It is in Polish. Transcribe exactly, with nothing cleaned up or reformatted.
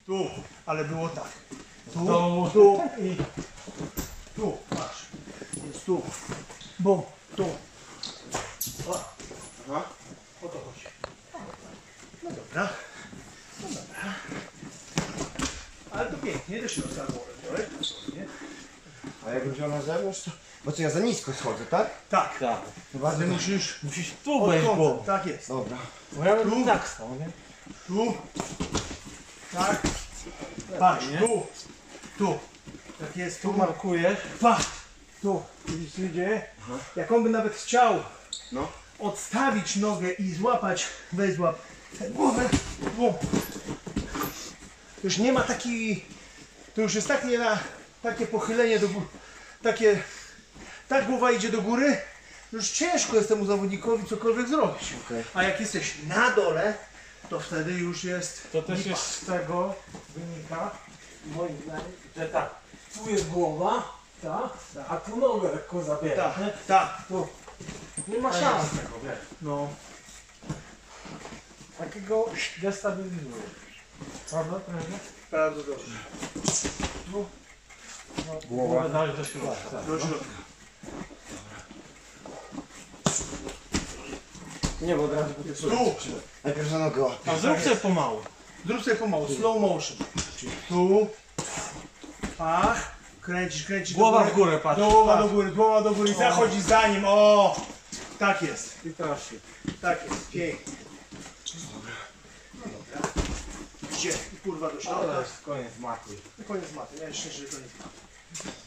Tu, ale było tak. Tu, tu, tu i tu, patrz. Jest tu. Bum, tu. O. Aha. O to chodzi. No dobra. No dobra. Ale to pięknie, też się rozstało. A jakbym wziął na zewnątrz, to... Bo co, ja za nisko schodzę, tak? Tak. Tak. To bardzo Ty musisz Musisz tu wejść od głową. kąta. Tak jest. Dobra. Bo ja bym Tu. tak stał, nie? Tu. Tak. Patrz, nie? tu. Tu. Tak jest, tu. Tu markujesz. Patrz. Tu. Widzisz co się dzieje? Jak on by nawet chciał No. odstawić nogę i złapać, weź złap tę głowę. O. Już nie ma takiej, to już jest takie, na, takie pochylenie do góry, takie, ta głowa idzie do góry, już ciężko jest temu zawodnikowi cokolwiek zrobić. Okay. A jak jesteś na dole, to wtedy już jest To też lipa. jest z tego wynika, moim zdaniem, że tak, tu jest głowa, tak, a tu nogę lekko zabiera. Tak, nie? tak, Tu nie ma szans tego, wiesz. no. Takiego destabilizuje. Prawda, prawda? Bardzo dobrze. No, Głowa. głowę dać do środka. Tak, Do środka. Nie, bo od razu będzie Tu, Najpierw za nogę łapię. A zrób sobie pomału. zrób sobie pomału, slow motion. Tu, pach, kręcisz, kręcisz. Głowa do w górę, patrz. Głowa patrz. do góry, głowa do góry i zachodzi za nim, o! Tak jest, I teraz się. tak jest, pięknie. Dobra. Gdzie? I kurwa do To środka. jest koniec maty. I koniec maty, miałeś szczęście, że koniec maty.